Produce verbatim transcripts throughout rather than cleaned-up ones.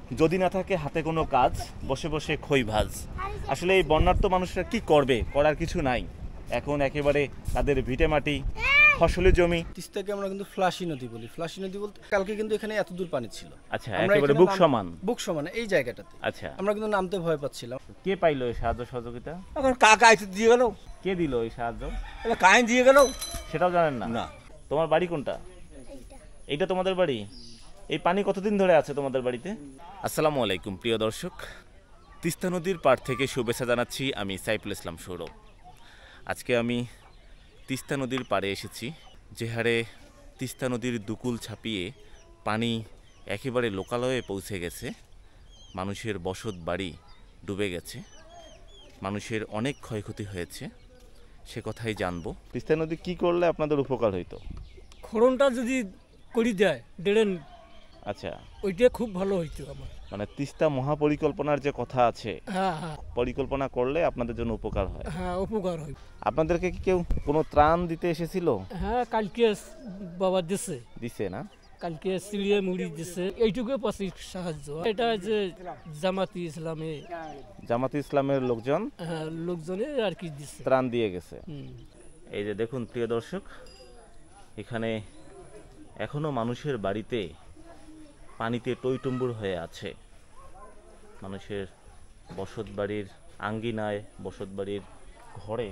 যদি না থাকে হাতে কোনো কাজ, বসে বসে খই ভাজ। আসলে এই বন্যার্ত মানুষরা কি করবে, করার কিছু নাই। এখন একেবারে তাদের ভিটে মাটি, ফসলের জমি। তিস্তাকে আমরা কিন্তু ফ্লাশি নদী বলি। ফ্লাশি নদী বলতে কালকে কিন্তু এখানে এত দূর পানি ছিল। আচ্ছা, একেবারে বুক সমান। বুক সমান এই জায়গাটাতে। আচ্ছা, আমরা কিন্তু নামতে ভয় পাচ্ছিলাম। কে পাইলো এই সাহায্য সহযোগিতা? এখন কাকা এসে দিয়ে গেল। কে দিল এই সাহায্য? এটা কাহিনী দিয়ে গেল, সেটাও জানেন না? না। তোমার বাড়ি কোনটা? এইটা তোমাদের বাড়ি? এই পানি কতদিন ধরে আছে তোমাদের বাড়িতে? আসসালামু আলাইকুম প্রিয় দর্শক, তিস্তা নদীর পাড় থেকে শুভেচ্ছা জানাচ্ছি। আমি সাইফুল ইসলাম সৌরভ। আজকে আমি তিস্তা নদীর পাড়ে এসেছি, যে হারে তিস্তা নদীর দুকুল ছাপিয়ে পানি একেবারে লোকালয়ে পৌঁছে গেছে। মানুষের বসত বাড়ি ডুবে গেছে, মানুষের অনেক ক্ষয়ক্ষতি হয়েছে, সে কথাই জানবো। তিস্তা নদী কী করলে আপনাদের উপকার হইতো? খননটা যদি করি দেয় ড্রেন, আচ্ছা, ওইটা খুব ভালো হইতো আমার। মানে তিস্তা মহাপরিকল্পনার যে কথা আছে, হ্যাঁ হ্যাঁ, পরিকল্পনা করলে আপনাদের জন্য উপকার হয়। হ্যাঁ উপকার হয়। আপনাদেরকে কি কেউ কোনো ত্রাণ দিতে এসেছিল? হ্যাঁ, কালকে বাবা দিছে দিছে না? কালকে সিলিয়ে মুড়ি দিছে, এইটুকু পাশে সাহায্য। এটা যে জামাতি ইসলামে জামাতি ইসলামের লোকজন, হ্যাঁ লোকজনে আর কি দিছে, ত্রাণ দিয়ে গেছে। হুম। এই যে দেখুন প্রিয় দর্শক, এখানে এখনো মানুষের বাড়িতে পানিতে টইটুম্বুর হয়ে আছে। মানুষের বসত বাড়ির আঙ্গিনায়, বসত বাড়ির ঘরে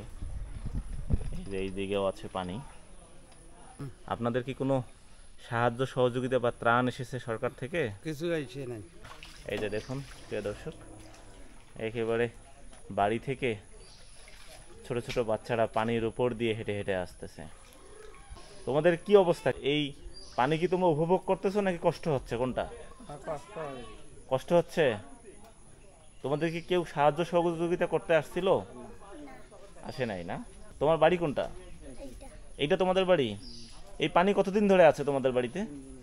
এই যে এই দিকেও আছে পানি। আপনাদের কি কোনো সাহায্য সহযোগিতা বা ত্রাণ এসেছে সরকার থেকে? কিছু আইছে নাই। এই যে দেখুন প্রিয় দর্শক, একেবারে বাড়ি থেকে ছোট ছোট বাচ্চারা পানির উপর দিয়ে হেঁটে হেঁটে আসতেছে। তোমাদের কি অবস্থা? এই পানি কি তোমরা উপভোগ করতেছো নাকি কষ্ট হচ্ছে? কোনটা কষ্ট হচ্ছে? তোমাদের কি কেউ সাহায্য সহযোগিতা করতে আসছিল? আসে নাই না? তোমার বাড়ি কোনটা? এইটা তোমাদের বাড়ি? এই পানি কতদিন ধরে আছে তোমাদের বাড়িতে?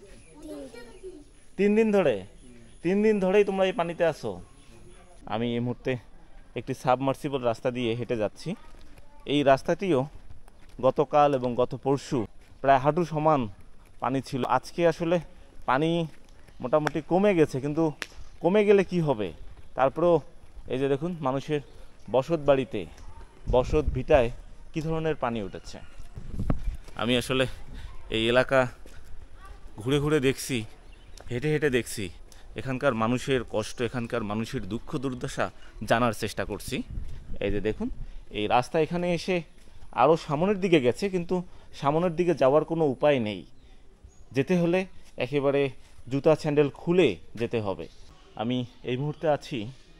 তিন দিন ধরে? তিন দিন ধরেই তোমরা এই পানিতে আছো? আমি এই মুহূর্তে একটি সাবমার্সিবল রাস্তা দিয়ে হেঁটে যাচ্ছি। এই রাস্তাটিও গতকাল এবং গত পরশু প্রায় হাঁটু সমান পানি ছিল। আজকে আসলে পানি মোটামুটি কমে গেছে, কিন্তু কমে গেলে কি হবে? তারপরেও এই যে দেখুন মানুষের বসত বাড়িতে, বসত ভিটায় কী ধরনের পানি উঠেছে। আমি আসলে এই এলাকা ঘুরে ঘুরে দেখছি, হেঁটে হেঁটে দেখছি, এখানকার মানুষের কষ্ট, এখানকার মানুষের দুঃখ দুর্দশা জানার চেষ্টা করছি। এই যে দেখুন এই রাস্তা এখানে এসে আরও সামনের দিকে গেছে, কিন্তু সামনের দিকে যাওয়ার কোনো উপায় নেই। যেতে হলে একেবারে জুতা স্যান্ডেল খুলে যেতে হবে। আমি এই মুহূর্তে আছি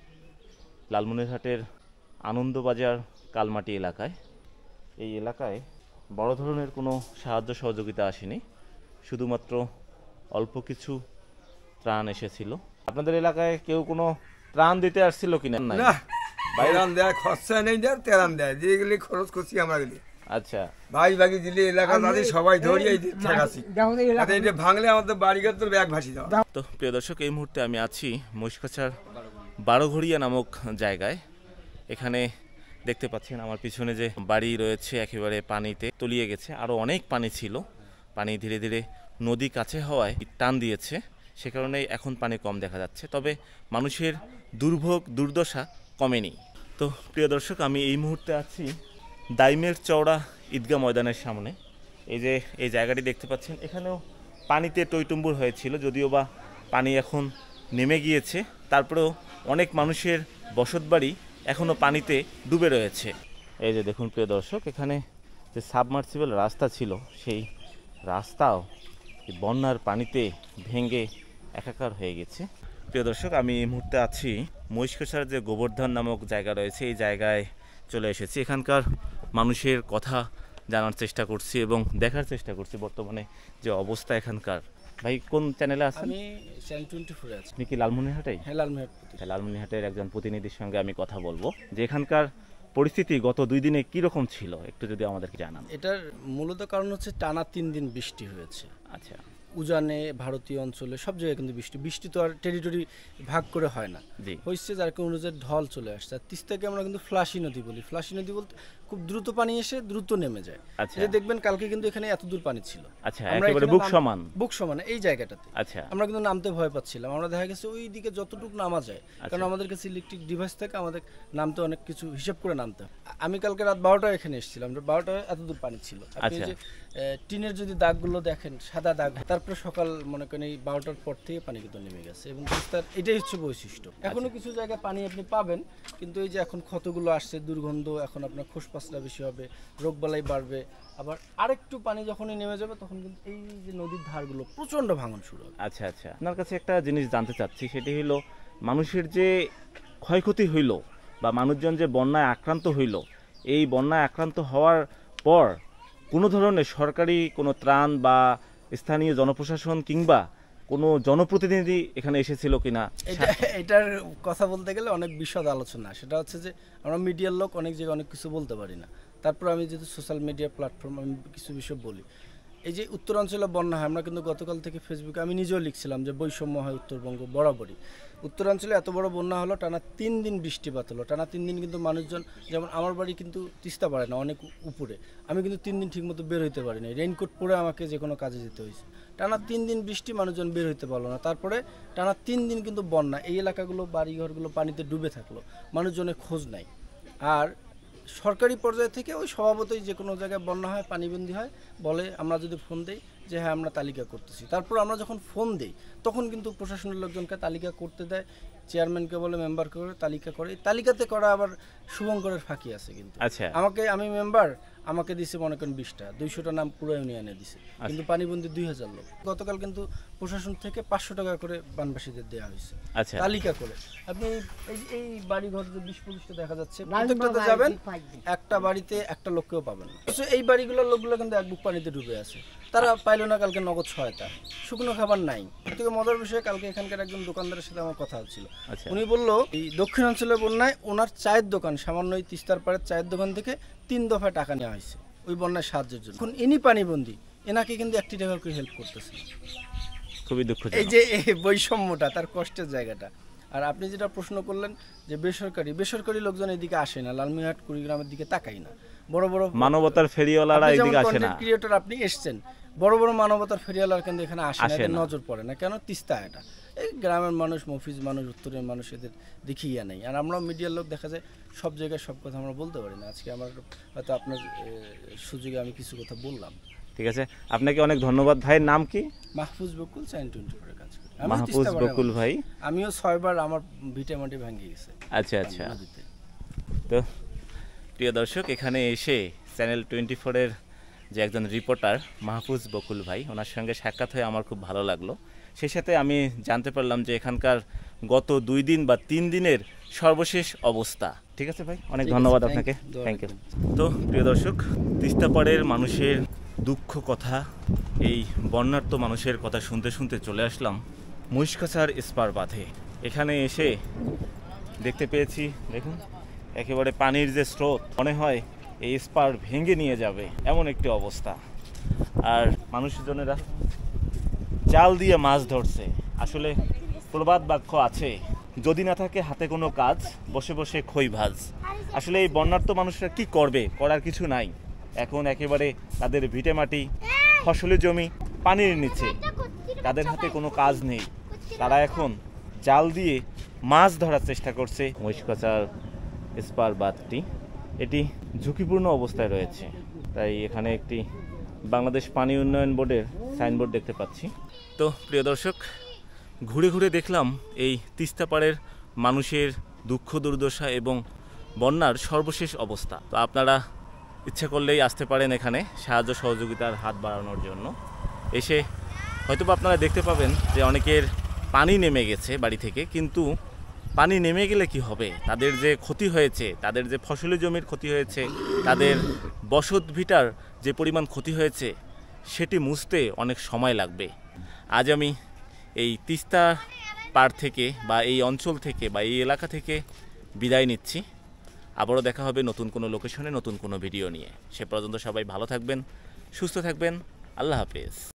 লালমনিরহাটের আনন্দবাজার কালমাটি এলাকায়। এই এলাকায় বড় ধরনের কোনো সাহায্য সহযোগিতা আসেনি, শুধুমাত্র অল্প কিছু ত্রাণ এসেছিল। আপনাদের এলাকায় কেউ কোনো ত্রাণ দিতে আসছিল কিনা? না, বাইরান দেয়, খরচা নেই দেয়, তেরান দেয়, যেগুলি খরচ করছি আমরা গেলি। আচ্ছা, ভাই ভাগি দিলে এলাকা তাদের সবাই ধরিয়ে ঠেকাছি, এটা ভাঙলে আমাদের বাড়িঘর তোর ব্যাগ ভাসি দেওয়া। তো প্রিয় দর্শক, এই মুহূর্তে আমি আছি মহিষকাছার বারোঘড়িয়া নামক জায়গায়। এখানে দেখতে পাচ্ছেন আমার পিছনে যে বাড়ি রয়েছে একেবারে পানিতে তলিয়ে গেছে। আরও অনেক পানি ছিল, পানি ধীরে ধীরে নদী কাছে হওয়ায় টান দিয়েছে, সে কারণে এখন পানি কম দেখা যাচ্ছে। তবে মানুষের দুর্ভোগ দুর্দশা কমেনি। তো প্রিয় দর্শক, আমি এই মুহূর্তে আছি দাইমের চওড়া ঈদগাহ ময়দানের সামনে। এই যে এই জায়গাটি দেখতে পাচ্ছেন, এখানেও পানিতে টইটুম্বুর হয়েছিল, যদিও বা পানি এখন নেমে গিয়েছে। তারপরেও অনেক মানুষের বসতবাড়ি এখনও পানিতে ডুবে রয়েছে। এই যে দেখুন প্রিয় দর্শক, এখানে যে সাবমার্সিবল রাস্তা ছিল, সেই রাস্তাও বন্যার পানিতে ভেঙে একাকার হয়ে গেছে। প্রিয় দর্শক, আমি এই মুহূর্তে আছি মহিষকাছার যে গোবর্ধন নামক জায়গা রয়েছে, এই জায়গায় চলে এসেছি। এখানকার মানুষের কথা জানার চেষ্টা করছি এবং দেখার চেষ্টা করছি বর্তমানে যে অবস্থা এখানকার। ভাই কোন চ্যানেলে আছেন? আমি চ্যানেল টোয়েন্টি ফোরে আছি। আপনি কি লালমনিরহাটেই? হ্যাঁ, লালমনিরহাট। লালমনিরহাটের একজন প্রতিনিধির সঙ্গে আমি কথা বলবো যে এখানকার পরিস্থিতি গত দুই দিনে কীরকম ছিল, একটু যদি আমাদেরকে জানান। এটার মূলত কারণ হচ্ছে টানা তিন দিন বৃষ্টি হয়েছে। আচ্ছা, উজানে ভারতীয় অঞ্চলে সব জায়গায় কিন্তু বৃষ্টি বৃষ্টি তো আর টেরিটরি ভাগ করে হয় না, জি হয়েছে যার কারণে অনুযায়ী ঢল চলে আসছে। আর তিস্তাকে আমরা কিন্তু ফ্লাশি নদী বলি। ফ্লাশি নদী বলতে খুব দ্রুত পানি এসে দ্রুত নেমে যায়। আচ্ছা যে দেখবেন কালকে কিন্তু এখানে এত দূর পানি ছিল, আচ্ছা আমরা একেবারে এখানে বুক নাম- সমান। বুক সমান এই জায়গাটাতে আচ্ছা আমরা কিন্তু নামতে ভয় পাচ্ছিলাম। আমরা দেখা গেছে ওই দিকে যতটুকু নামা যায়, কারণ আচ্ছা। আমাদের কাছে ইলেকট্রিক ডিভাইস থাকে, আমাদের নামতে অনেক কিছু হিসাব করে নামতে হয়। আমি কালকে রাত বারোটায় এখানে এসেছিলাম, বারোটায় এত দূর পানি ছিল। আপনি আচ্ছা। যে আহ, টিনের যদি দাগগুলো দেখেন সাদা দাগ, তারপরে সকাল মনে করেন এই বারোটার পর থেকে পানি কিন্তু নেমে গেছে এবং তিস্তার এটাই হচ্ছে বৈশিষ্ট্য। এখনো কিছু জায়গায় পানি আপনি পাবেন, কিন্তু এই যে এখন ক্ষতগুলো আসছে, দুর্গন্ধ, এখন আপনার খোসপাসলা বেশি হবে, রোগবালাই বাড়বে। আবার আরেকটু পানি যখনই নেমে যাবে তখন কিন্তু এই যে নদীর ধারগুলো প্রচন্ড ভাঙন শুরু হবে। আচ্ছা আচ্ছা আপনার কাছে একটা জিনিস জানতে চাচ্ছি, সেটি হলো মানুষের যে ক্ষয়ক্ষতি হইল বা মানুষজন যে বন্যায় আক্রান্ত হইল, এই বন্যায় আক্রান্ত হওয়ার পর কোনো ধরনের সরকারি কোনো ত্রাণ বা স্থানীয় জনপ্রশাসন কিংবা কোনো জনপ্রতিনিধি এখানে এসেছিল কিনা? এটা এটার কথা বলতে গেলে অনেক বিশদ আলোচনা। সেটা হচ্ছে যে আমরা মিডিয়ার লোক অনেক জায়গায় অনেক কিছু বলতে পারি না, তারপর আমি যেহেতু সোশ্যাল মিডিয়া প্ল্যাটফর্ম আমি কিছু বিষয় বলি। এই যে উত্তরাঞ্চলে বন্যা হয়, আমরা কিন্তু গতকাল থেকে ফেসবুকে আমি নিজেও লিখছিলাম যে বৈষম্য হয় উত্তরবঙ্গ বরাবরই। উত্তরাঞ্চলে এত বড় বন্যা হলো, টানা তিন দিন বৃষ্টিপাত হলো, টানা তিন দিন কিন্তু মানুষজন, যেমন আমার বাড়ি কিন্তু তিস্তা পারে না, অনেক উপরে, আমি কিন্তু তিন দিন ঠিকমতো বের হইতে পারি না, রেইনকোট পরে আমাকে যে কোনো কাজে যেতে হয়েছে। টানা তিন দিন বৃষ্টি, মানুষজন বের হইতে পারলো না। তারপরে টানা তিন দিন কিন্তু বন্যা, এই এলাকাগুলো বাড়িঘরগুলো পানিতে ডুবে থাকলো, মানুষজনের খোঁজ নাই। আর সরকারি পর্যায় থেকে ওই স্বভাবতই যে কোনো জায়গায় বন্যা হয়, পানিবন্দী হয়, বলে আমরা যদি ফোন দেই যে হ্যাঁ আমরা তালিকা করতেছি, তারপর আমরা যখন ফোন দেই তখন কিন্তু প্রশাসনের লোকজনকে তালিকা করতে দেয়, চেয়ারম্যানকে বলে মেম্বারকে করে তালিকা করে। এই তালিকাতে করা আবার শুভঙ্করের ফাঁকি আছে কিন্তু। আচ্ছা আমাকে, আমি মেম্বার, আমাকে দিছে মনে করেন বিশটা, দুইশোটা নাম পুরো ইউনিয়নে দিছে, কিন্তু পানিবন্দী দুই হাজার লোক। গতকাল কিন্তু প্রশাসন থেকে পাঁচশো টাকা করে বানবাসীদের দেওয়া হয়েছে আচ্ছা তালিকা করে। আপনি এই এই বাড়িঘর যে বিশ পঁচিশটা দেখা যাচ্ছে, প্রত্যেকটাতে যাবেন, একটা বাড়িতে একটা লোককেও পাবেন না। অথচ এই বাড়িগুলোর লোকগুলো কিন্তু এক বুক পানিতে ডুবে আছে, তারা পাইলো না কালকে নগদ সহায়তা, শুকনো খাবার নাই। থেকে মজার বিষয়, কালকে এখানকার একজন দোকানদারের সাথে আমার কথা হচ্ছিল, আচ্ছা উনি বললো এই দক্ষিণাঞ্চলের বন্যায় ওনার চায়ের দোকান, সামান্য এই তিস্তার পাড়ের চায়ের দোকান থেকে তিন দফায় টাকা নেওয়া হয়েছে ওই বন্যায় সাহায্যের জন্য। এখন ইনি পানিবন্দী, এনাকে কিন্তু একটি টাকা করে হেল্প করতেছে। খুবই এই দুঃখজনক। যে এই বৈষম্যটা, তার কষ্টের জায়গাটা। আর আপনি যেটা প্রশ্ন করলেন যে বেসরকারি বেসরকারি লোকজন এদিকে আসে না, লালমিনহাট কুড়িগ্রামের দিকে তাকাই না। বড় বড় মানবতার ফেরিওয়ালারা এদিকে আসে না। ক্রিয়েটর আপনি এসছেন, বড় বড় মানবতার ফেরিওয়ালার কিন্তু এখানে আসে না, আসে এদের না। নজর পড়ে না। কেন? তিস্তা এটা এই গ্রামের মানুষ, মফিজ মানুষ, উত্তরের মানুষ, এদের দেখিয়া নেই। আর আমরা মিডিয়ার লোক দেখা যায় সব জায়গায় সব কথা আমরা বলতে পারি না। আজকে আমার হয়তো আপনার এ, সুযোগে আমি কিছু কথা বললাম। ঠিক আছে, আপনাকে অনেক ধন্যবাদ। ভাইয়ের নাম কি? মাহফুজ বকুল, চাইন টোয়েন্টি ফোরে কাজ করি। আমিও মাহফুজ তিস্তা পাড়ার বকুল মানুষ। ভাই। আমিও ছয়বার আমার ভিটে মাটি ভেঙে গেছে আচ্ছা আচ্ছা। নদীতে। তো প্রিয় দর্শক, এখানে এসে চ্যানেল টোয়েন্টি ফোরের যে একজন রিপোর্টার মাহফুজ বকুল ভাই, ওনার সঙ্গে সাক্ষাৎ হয়ে আমার খুব ভালো লাগলো। সেই সাথে আমি জানতে পারলাম যে এখানকার গত দুই দিন বা তিন দিনের সর্বশেষ অবস্থা। ঠিক আছে ভাই, অনেক ঠিক আছে, ধন্যবাদ thank আপনাকে। you. Thank you. তো প্রিয় দর্শক, তিস্তাপাড়ের মানুষের দুঃখ কথা, এই বন্যার্ত মানুষের কথা শুনতে শুনতে চলে আসলাম মহিষকাছার স্পার বাঁধে। এখানে এসে দেখতে পেয়েছি, দেখুন একেবারে পানির যে স্রোত, মনে হয় এই স্পার ভেঙে নিয়ে যাবে এমন একটি অবস্থা। আর মানুষজনেরা জাল দিয়ে মাছ ধরছে। আসলে প্রবাদ বাক্য আছে, যদি না থাকে হাতে কোনো কাজ, বসে বসে খই ভাজ। আসলে এই বন্যার্ত মানুষরা কি করবে? করার কিছু নাই। এখন একেবারে তাদের ভিটে মাটি, ফসলের জমি পানির নিচে, তাদের হাতে কোনো কাজ নেই। তারা এখন জাল দিয়ে মাছ ধরার চেষ্টা করছে। মহিষকাছার স্পার বাঁধটি এটি ঝুঁকিপূর্ণ অবস্থায় রয়েছে, তাই এখানে একটি বাংলাদেশ পানি উন্নয়ন বোর্ডের সাইনবোর্ড দেখতে পাচ্ছি। তো প্রিয় দর্শক, ঘুরে ঘুরে দেখলাম এই তিস্তাপাড়ের মানুষের দুঃখ দুর্দশা এবং বন্যার সর্বশেষ অবস্থা। তো আপনারা ইচ্ছা করলেই আসতে পারেন এখানে সাহায্য সহযোগিতার হাত বাড়ানোর জন্য। এসে হয়তোবা আপনারা দেখতে পাবেন যে অনেকের পানি নেমে গেছে বাড়ি থেকে, কিন্তু পানি নেমে গেলে কি হবে? তাদের যে ক্ষতি হয়েছে, তাদের যে ফসলি জমির ক্ষতি হয়েছে, তাদের বসত ভিটার যে পরিমাণ ক্ষতি হয়েছে, সেটি মুছতে অনেক সময় লাগবে। আজ আমি এই তিস্তা পাড় থেকে বা এই অঞ্চল থেকে বা এই এলাকা থেকে বিদায় নিচ্ছি। আবারও দেখা হবে নতুন কোনো লোকেশনে, নতুন কোনো ভিডিও নিয়ে। সে পর্যন্ত সবাই ভালো থাকবেন, সুস্থ থাকবেন। আল্লাহ হাফেজ।